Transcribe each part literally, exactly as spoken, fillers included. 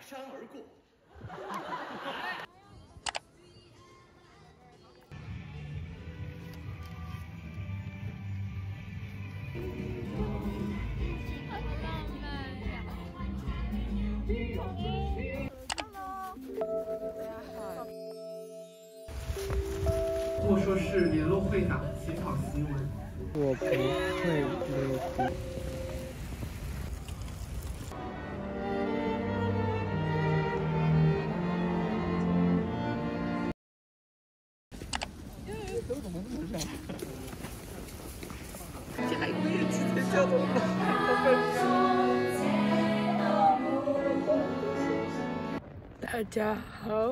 山而过。 或说是联络会长起草檄文。 我不会溜冰。都怎么这么热？下一个月直接叫做大家好。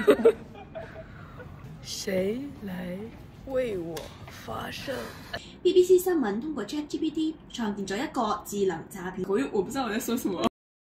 谁来為我發聲 ？B B C 新聞通過 ChatGPT 創建咗一個智能詐騙。我我不知道我在說什麼。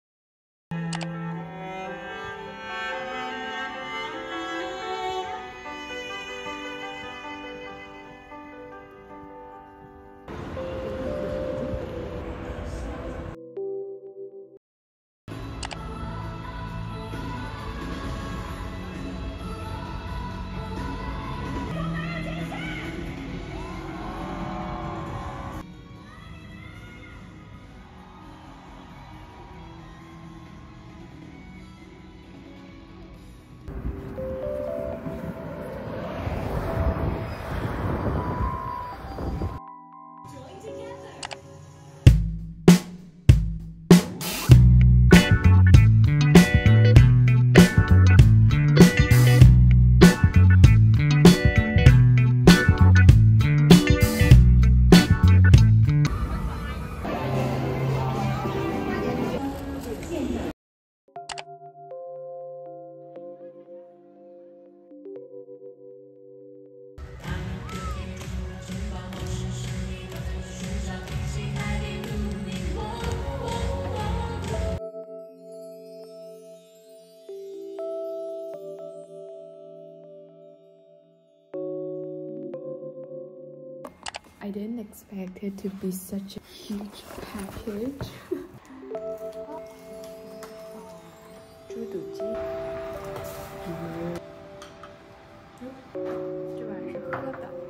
I didn't expect it to be such a huge package. 猪肚鸡，这碗是喝的。